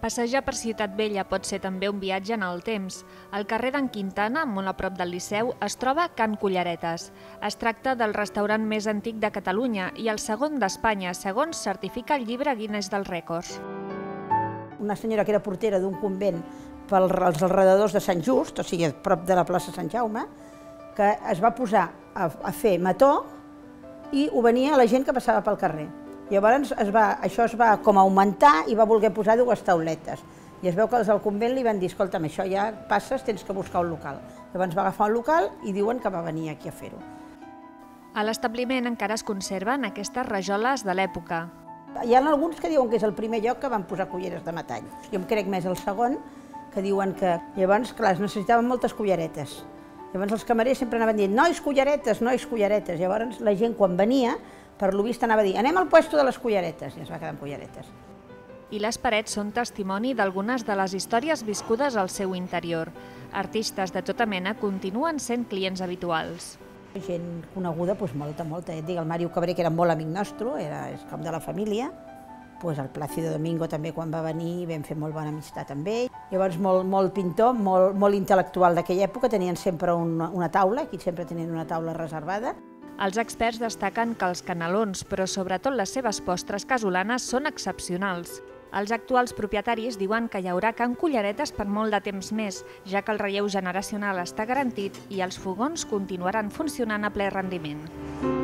Passejar per Ciutat Vella pot ser també un viatge en el temps. Al carrer d'en Quintana, molt a prop del Liceu, es troba Can Culleretes. Es tracta del restaurant més antic de Catalunya i el segon d'Espanya, segons certifica el llibre Guinness dels Rècords. Una senyora que era portera d'un convent pels alrededors de Sant Just, o sigui, a prop de la plaça Sant Jaume, que es va posar a fer mató i ho venia la gent que passava pel carrer. Llavors això es va com augmentar i va voler posar dues tauletes. I es veu que els del convent li van dir, escolta'm, això ja passes, tens que buscar un local. Llavors va agafar un local i diuen que va venir aquí a fer-ho. A l'establiment encara es conserven aquestes rajoles de l'època. Hi ha alguns que diuen que és el primer lloc que van posar culleres de metall. Jo em crec més el segon, que diuen que llavors, clar, es necessitaven moltes culleretes. Llavors els camarers sempre anaven dient, nois, culleretes, nois, culleretes. Llavors la gent quan venia, per lo vist anava a dir, anem al puesto de les culleretes, i es va quedar amb culleretes. I les parets són testimoni d'algunes de les històries viscudes al seu interior. Artistes de tota mena continuen sent clients habituals. Gent coneguda, doncs molta. Et dic, el Mario Cabré, que era molt amic nostre, és com de la família. El Plácido Domingo també, quan va venir, vam fer molt bona amistat amb ell. Llavors, molt pintor, molt intel·lectual d'aquella època, tenien sempre una taula, aquí sempre tenien una taula reservada. Els experts destaquen que els canelons, però sobretot les seves postres casolanes, són excepcionals. Els actuals propietaris diuen que hi haurà Can Culleretes per molt de temps més, ja que el relleu generacional està garantit i els fogons continuaran funcionant a ple rendiment.